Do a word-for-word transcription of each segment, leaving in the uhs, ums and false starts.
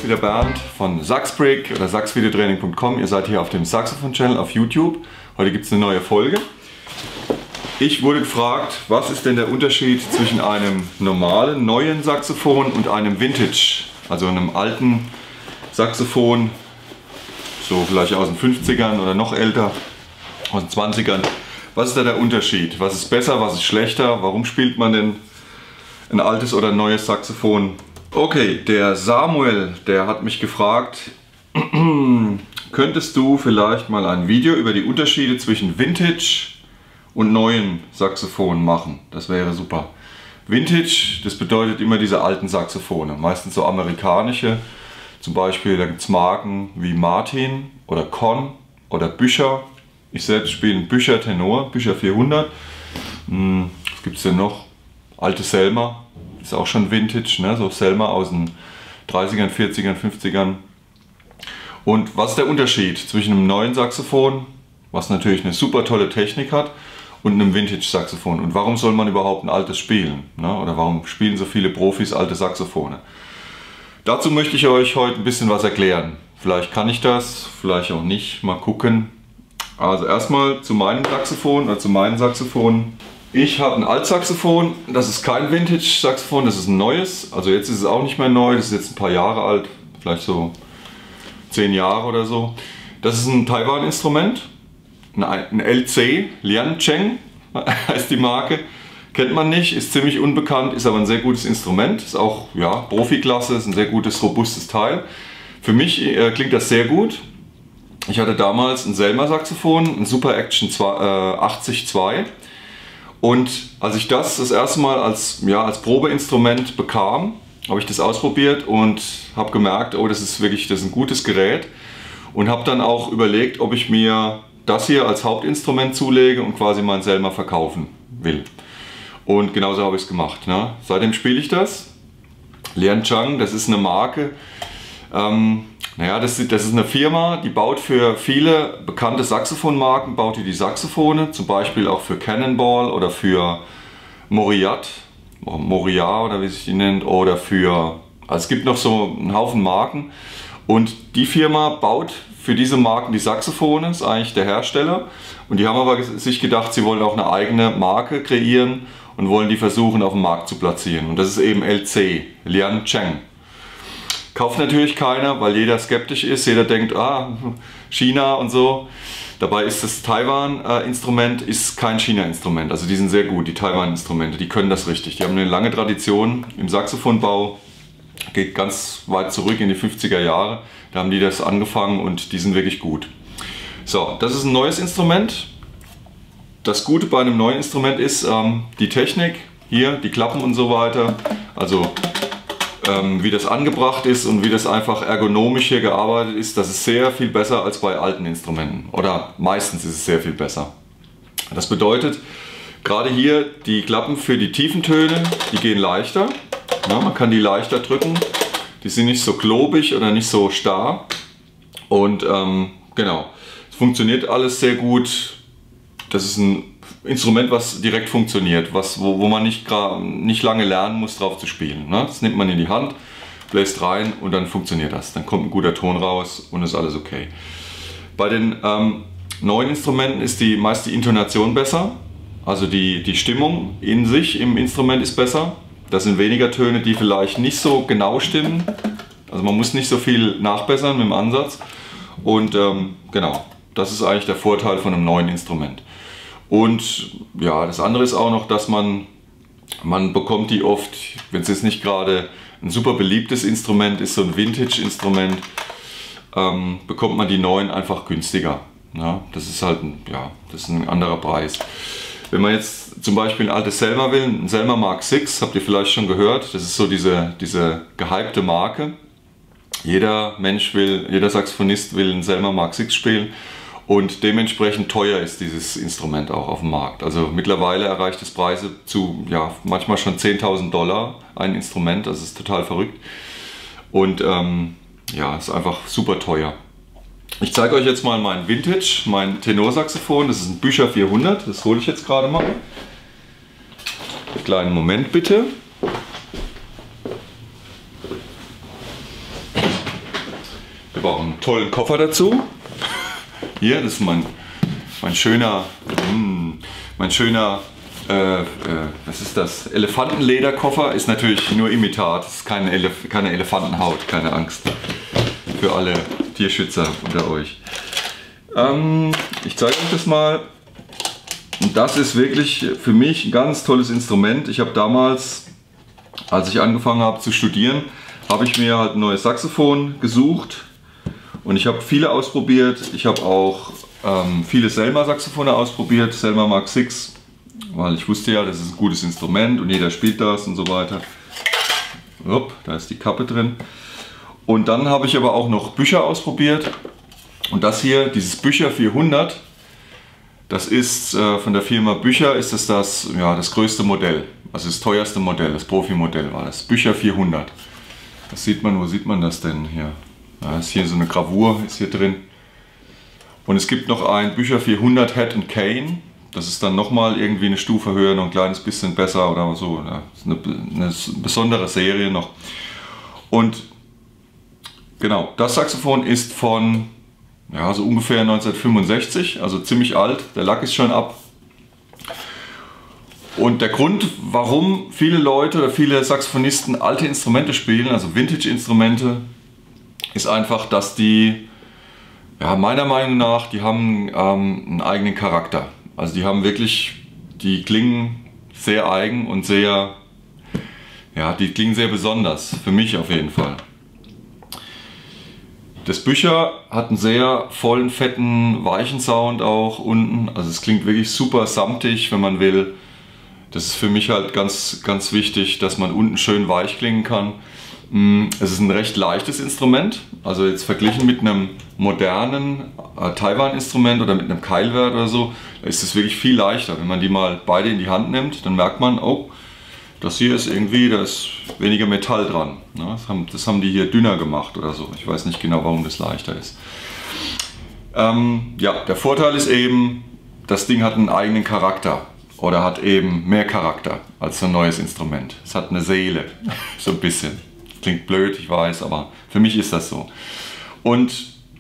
wieder Bernd von Saxbrick oder saxvideotraining punkt com. Ihr seid hier auf dem Saxophon-Channel auf YouTube. Heute gibt es eine neue Folge. Ich wurde gefragt, was ist denn der Unterschied zwischen einem normalen, neuen Saxophon und einem Vintage, also einem alten Saxophon, so vielleicht aus den fünfzigern oder noch älter, aus den zwanzigern. Was ist da der Unterschied? Was ist besser, was ist schlechter? Warum spielt man denn ein altes oder ein neues Saxophon? Okay, der Samuel, der hat mich gefragt, könntest du vielleicht mal ein Video über die Unterschiede zwischen Vintage und neuen Saxophonen machen? Das wäre super. Vintage, das bedeutet immer diese alten Saxophone, meistens so amerikanische. Zum Beispiel, da gibt es Marken wie Martin oder Conn oder Bücher. Ich selbst spiele einen Bücher Tenor, Bücher vierhundert. Hm, was gibt es denn noch? Alte Selmer. Ist auch schon Vintage, ne? So Selmer aus den dreißigern, vierzigern, fünfzigern. Und was ist der Unterschied zwischen einem neuen Saxophon, was natürlich eine super tolle Technik hat, und einem Vintage-Saxophon? Und warum soll man überhaupt ein altes spielen? Ne? Oder warum spielen so viele Profis alte Saxophone? Dazu möchte ich euch heute ein bisschen was erklären. Vielleicht kann ich das, vielleicht auch nicht. Mal gucken. Also erstmal zu meinem Saxophon oder zu meinen Saxophonen. Ich habe ein Altsaxophon, das ist kein Vintage-Saxophon, das ist ein neues. Also jetzt ist es auch nicht mehr neu, das ist jetzt ein paar Jahre alt, vielleicht so zehn Jahre oder so. Das ist ein Taiwan-Instrument, ein L C, Liancheng heißt die Marke. Kennt man nicht, ist ziemlich unbekannt, ist aber ein sehr gutes Instrument. Ist auch ja, Profiklasse, ist ein sehr gutes, robustes Teil. Für mich äh, klingt das sehr gut. Ich hatte damals ein Selmer-Saxophon, ein Super Action achtzig zwei. Und als ich das das erste Mal als, ja, als Probeinstrument bekam, habe ich das ausprobiert und habe gemerkt, oh, das ist wirklich das ist ein gutes Gerät. Und habe dann auch überlegt, ob ich mir das hier als Hauptinstrument zulege und quasi mein Selmer verkaufen will. Und genauso habe ich es gemacht. Ne? Seitdem spiele ich das. Liancheng, das ist eine Marke. Ähm, naja, das, das ist eine Firma, die baut für viele bekannte Saxophonmarken, baut die die Saxophone, zum Beispiel auch für Cannonball oder für Moriat, Moriat oder wie sich die nennt, oder für, also es gibt noch so einen Haufen Marken. Und die Firma baut für diese Marken die Saxophone, ist eigentlich der Hersteller. Und die haben aber sich gedacht, sie wollen auch eine eigene Marke kreieren und wollen die versuchen auf dem Markt zu platzieren. Und das ist eben L C, Liancheng. Kauft natürlich keiner, weil jeder skeptisch ist, jeder denkt, ah, China und so. Dabei ist das Taiwan-Instrument ist kein China-Instrument, also die sind sehr gut, die Taiwan-Instrumente, die können das richtig. Die haben eine lange Tradition im Saxophonbau, geht ganz weit zurück in die fünfziger Jahre, da haben die das angefangen und die sind wirklich gut. So, das ist ein neues Instrument. Das Gute bei einem neuen Instrument ist ähm, die Technik, hier, die Klappen und so weiter, also Ähm, wie das angebracht ist und wie das einfach ergonomisch hier gearbeitet ist, das ist sehr viel besser als bei alten Instrumenten. Oder meistens ist es sehr viel besser. Das bedeutet, gerade hier die Klappen für die tiefen Töne, die gehen leichter. Ja, man kann die leichter drücken. Die sind nicht so klobig oder nicht so starr. Und ähm, genau, es funktioniert alles sehr gut. Das ist ein Instrument, was direkt funktioniert, was, wo, wo man nicht, nicht lange lernen muss, drauf zu spielen. Ne? Das nimmt man in die Hand, bläst rein und dann funktioniert das. Dann kommt ein guter Ton raus und ist alles okay. Bei den ähm, neuen Instrumenten ist die, meist die Intonation besser, also die, die Stimmung in sich im Instrument ist besser. Das sind weniger Töne, die vielleicht nicht so genau stimmen. Also man muss nicht so viel nachbessern mit dem Ansatz. Und ähm, genau, das ist eigentlich der Vorteil von einem neuen Instrument. Und ja, das andere ist auch noch, dass man, man bekommt die oft, wenn es jetzt nicht gerade ein super beliebtes Instrument ist, so ein Vintage-Instrument, ähm, bekommt man die neuen einfach günstiger. Ja, das ist halt ein, ja, das ist ein anderer Preis. Wenn man jetzt zum Beispiel ein altes Selmer will, ein Selmer Mark sechs, habt ihr vielleicht schon gehört, das ist so diese, diese gehypte Marke. Jeder Mensch will, jeder Saxophonist will ein Selmer Mark sechs spielen. Und dementsprechend teuer ist dieses Instrument auch auf dem Markt. Also mittlerweile erreicht es Preise zu, ja, manchmal schon zehntausend Dollar ein Instrument. Das ist total verrückt. Und ähm, ja, ist einfach super teuer. Ich zeige euch jetzt mal mein Vintage, mein Tenorsaxophon. Das ist ein Bücher vierhundert. Das hole ich jetzt gerade mal. Einen kleinen Moment bitte. einen tollen Koffer dazu. Hier, das ist mein, mein schöner, mein schöner, äh, äh, was ist das? Elefantenlederkoffer. Ist natürlich nur Imitat, ist keine, Elef keine Elefantenhaut, keine Angst. Für alle Tierschützer unter euch. Ähm, ich zeige euch das mal. Und das ist wirklich für mich ein ganz tolles Instrument. Ich habe damals, als ich angefangen habe zu studieren, habe ich mir halt ein neues Saxophon gesucht. Und ich habe viele ausprobiert. Ich habe auch ähm, viele Selmer-Saxophone ausprobiert, Selmer Mark sechs, weil ich wusste ja, das ist ein gutes Instrument und jeder spielt das und so weiter. Upp, da ist die Kappe drin. Und dann habe ich aber auch noch Bücher ausprobiert. Und das hier, dieses Bücher vierhundert, das ist äh, von der Firma Bücher, ist das das, ja, das größte Modell. Also das teuerste Modell, das Profi-Modell war das. Bücher vierhundert. Das sieht man, wo sieht man das denn hier? Ja, ist hier so eine Gravur, ist hier drin. Und es gibt noch ein Bücher vierhundert Hat and Cane. Das ist dann nochmal irgendwie eine Stufe höher, noch ein kleines bisschen besser oder so. Ja, ist eine, eine besondere Serie noch. Und genau, das Saxophon ist von ja, so ungefähr neunzehnhundertfünfundsechzig, also ziemlich alt. Der Lack ist schon ab. Und der Grund, warum viele Leute oder viele Saxophonisten alte Instrumente spielen, also Vintage-Instrumente, ist einfach, dass die, ja, meiner Meinung nach, die haben ähm, einen eigenen Charakter. Also die haben wirklich, die klingen sehr eigen und sehr, ja, die klingen sehr besonders, für mich auf jeden Fall. Das Bücher hat einen sehr vollen, fetten, weichen Sound auch unten. Also es klingt wirklich super samtig, wenn man will. Das ist für mich halt ganz, ganz wichtig, dass man unten schön weich klingen kann. Es ist ein recht leichtes Instrument. Also jetzt verglichen mit einem modernen äh, Taiwan-Instrument oder mit einem Keilwert oder so, ist es wirklich viel leichter. Wenn man die mal beide in die Hand nimmt, dann merkt man, oh, das hier ist irgendwie, da ist weniger Metall dran. Das haben, das haben die hier dünner gemacht oder so. Ich weiß nicht genau, warum das leichter ist. Ähm, ja, der Vorteil ist eben, das Ding hat einen eigenen Charakter oder hat eben mehr Charakter als ein neues Instrument. Es hat eine Seele, so ein bisschen. Klingt blöd, ich weiß, aber für mich ist das so. Und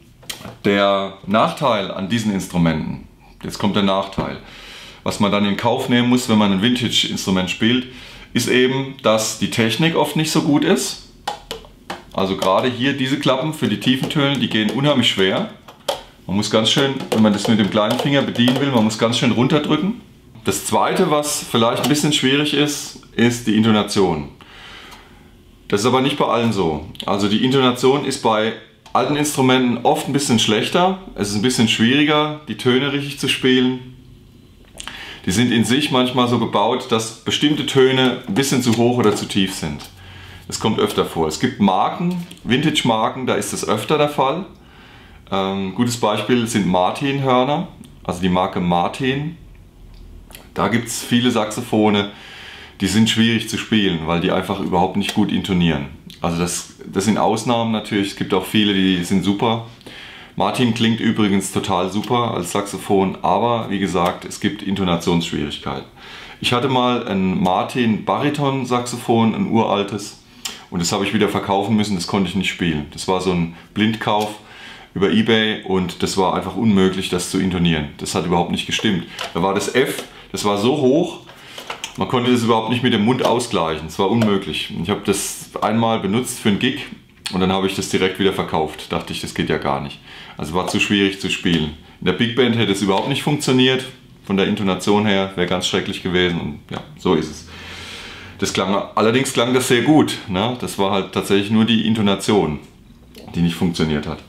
der Nachteil an diesen Instrumenten, jetzt kommt der Nachteil, was man dann in Kauf nehmen muss, wenn man ein Vintage-Instrument spielt, ist eben, dass die Technik oft nicht so gut ist. Also gerade hier diese Klappen für die tiefen Töne, die gehen unheimlich schwer. Man muss ganz schön, wenn man das mit dem kleinen Finger bedienen will, man muss ganz schön runterdrücken. Das zweite, was vielleicht ein bisschen schwierig ist, ist die Intonation. Das ist aber nicht bei allen so. Also die Intonation ist bei alten Instrumenten oft ein bisschen schlechter. Es ist ein bisschen schwieriger, die Töne richtig zu spielen. Die sind in sich manchmal so gebaut, dass bestimmte Töne ein bisschen zu hoch oder zu tief sind. Das kommt öfter vor. Es gibt Marken, Vintage-Marken, da ist das öfter der Fall. Ähm, gutes Beispiel sind Martin-Hörner, also die Marke Martin. Da gibt es viele Saxophone, die sind schwierig zu spielen, weil die einfach überhaupt nicht gut intonieren. Also das, das sind Ausnahmen natürlich, es gibt auch viele, die sind super. Martin klingt übrigens total super als Saxophon, aber wie gesagt, es gibt Intonationsschwierigkeiten. Ich hatte mal ein Martin Bariton Saxophon, ein uraltes, und das habe ich wieder verkaufen müssen, das konnte ich nicht spielen. Das war so ein Blindkauf über eBay und das war einfach unmöglich, das zu intonieren. Das hat überhaupt nicht gestimmt. Da war das F, das war so hoch, man konnte das überhaupt nicht mit dem Mund ausgleichen. Es war unmöglich. Ich habe das einmal benutzt für einen Gig und dann habe ich das direkt wieder verkauft. Dachte ich, das geht ja gar nicht. Also war zu schwierig zu spielen. In der Big Band hätte es überhaupt nicht funktioniert. Von der Intonation her wäre ganz schrecklich gewesen und ja, so ist es. Das klang, allerdings klang das sehr gut. Ne? Das war halt tatsächlich nur die Intonation, die nicht funktioniert hat.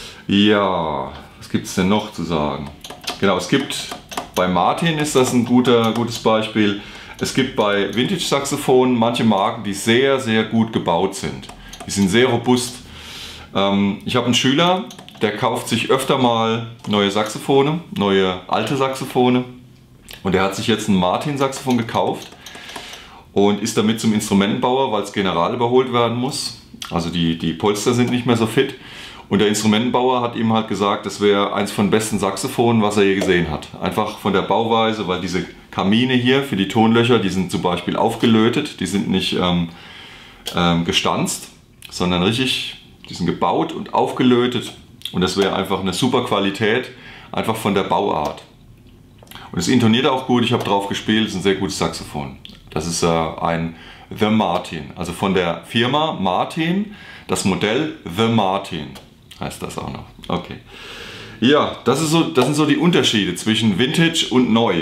Ja, was gibt es denn noch zu sagen? Genau, es gibt, bei Martin ist das ein guter, gutes Beispiel. Es gibt bei Vintage-Saxophonen manche Marken, die sehr, sehr gut gebaut sind. Die sind sehr robust. Ähm, ich habe einen Schüler, der kauft sich öfter mal neue Saxophone, neue alte Saxophone. Und der hat sich jetzt ein Martin-Saxophon gekauft und ist damit zum Instrumentenbauer, weil es general überholt werden muss. Also die, die Polster sind nicht mehr so fit. Und der Instrumentenbauer hat ihm halt gesagt, das wäre eins von den besten Saxophonen, was er je gesehen hat. Einfach von der Bauweise, weil diese Kamine hier für die Tonlöcher, die sind zum Beispiel aufgelötet, die sind nicht ähm, ähm, gestanzt, sondern richtig, die sind gebaut und aufgelötet. Und das wäre einfach eine super Qualität, einfach von der Bauart. Und es intoniert auch gut, ich habe drauf gespielt, es ist ein sehr gutes Saxophon. Das ist äh, ein The Martin, also von der Firma Martin, das Modell The Martin heißt das auch noch. Okay. Ja, das, ist so, das sind so die Unterschiede zwischen Vintage und neu.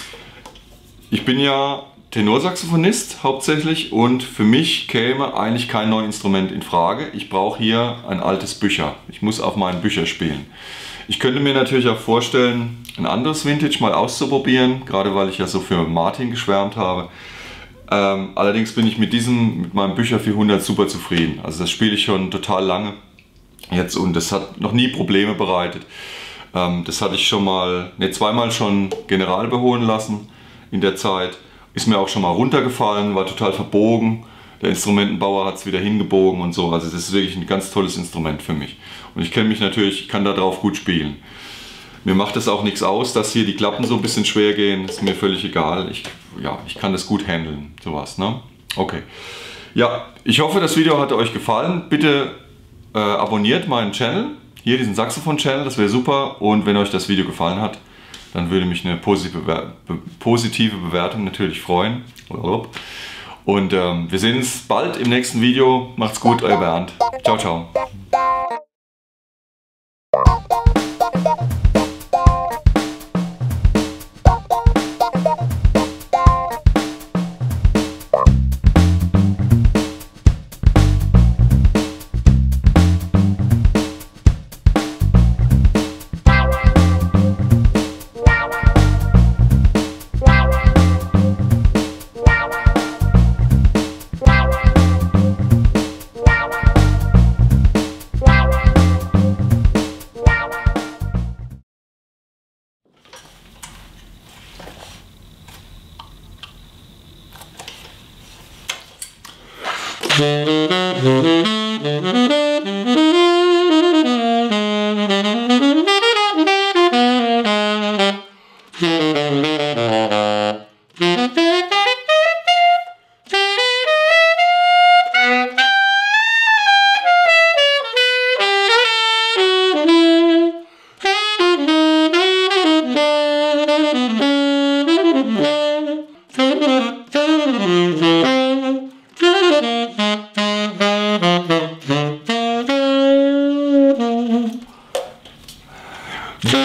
Ich bin ja Tenorsaxophonist hauptsächlich und für mich käme eigentlich kein neues Instrument in Frage. Ich brauche hier ein altes Bücher. Ich muss auf meinen Bücher spielen. Ich könnte mir natürlich auch vorstellen, ein anderes Vintage mal auszuprobieren, gerade weil ich ja so für Martin geschwärmt habe. Ähm, allerdings bin ich mit diesem, mit meinem Bücher vierhundert super zufrieden. Also das spiele ich schon total lange jetzt und das hat noch nie Probleme bereitet. Ähm, das hatte ich schon mal, ne, zweimal schon general beholen lassen in der Zeit. Ist mir auch schon mal runtergefallen, war total verbogen. Der Instrumentenbauer hat es wieder hingebogen und so. Also das ist wirklich ein ganz tolles Instrument für mich. Und ich kenne mich natürlich, ich kann darauf gut spielen. Mir macht es auch nichts aus, dass hier die Klappen so ein bisschen schwer gehen. Ist mir völlig egal. Ich, ja, ich kann das gut handeln, sowas, ne? Okay. Ja, ich hoffe, das Video hat euch gefallen. Bitte äh, abonniert meinen Channel, hier diesen Saxophon-Channel, das wäre super. Und wenn euch das Video gefallen hat, dann würde mich eine positive, Be positive Bewertung natürlich freuen. Und ähm, wir sehen uns bald im nächsten Video. Macht's gut, euer Bernd. Ciao, ciao.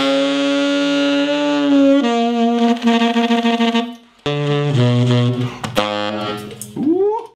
Mm-hmm.